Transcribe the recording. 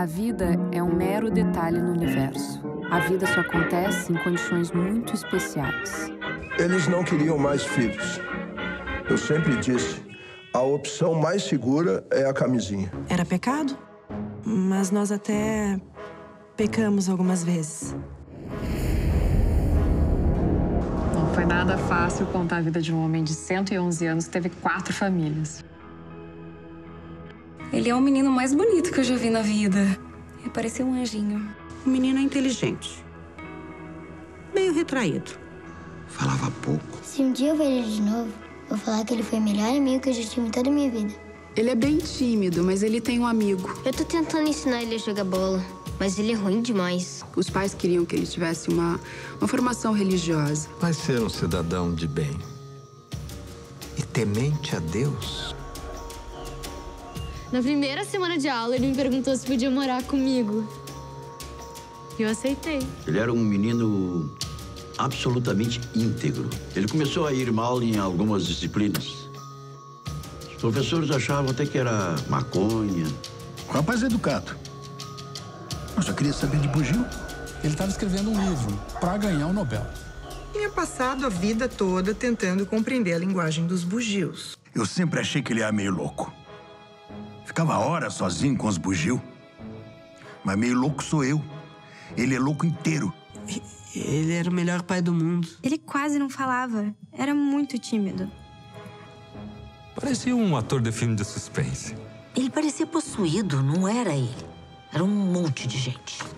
vida é um mero detalhe no universo. A vida só acontece em condições muito especiais. Eles não queriam mais filhos. Eu sempre disse, a opção mais segura é a camisinha. Era pecado, mas nós até pecamos algumas vezes. Não foi nada fácil contar a vida de um homem de 111 anos que teve 4 famílias. Ele é o menino mais bonito que eu já vi na vida. Ele parecia um anjinho. O menino é inteligente. Meio retraído. Falava pouco. Se um dia eu ver ele de novo, vou falar que ele foi o melhor amigo que eu já tive em toda a minha vida. Ele é bem tímido, mas ele tem um amigo. Eu tô tentando ensinar ele a jogar bola, mas ele é ruim demais. Os pais queriam que ele tivesse uma formação religiosa. Vai ser um cidadão de bem. E temente a Deus. Na primeira semana de aula, ele me perguntou se podia morar comigo. E eu aceitei. Ele era um menino absolutamente íntegro. Ele começou a ir mal em algumas disciplinas. Os professores achavam até que era maconha. O rapaz é educado. Eu só queria saber de bugio. Ele estava escrevendo um livro para ganhar o Nobel. Tinha passado a vida toda tentando compreender a linguagem dos bugios. Eu sempre achei que ele era meio louco. Ficava horas sozinho com os bugios. Mas meio louco sou eu. Ele é louco inteiro. Ele era o melhor pai do mundo. Ele quase não falava. Era muito tímido. Parecia um ator de filme de suspense. Ele parecia possuído, não era ele. Era um monte de gente.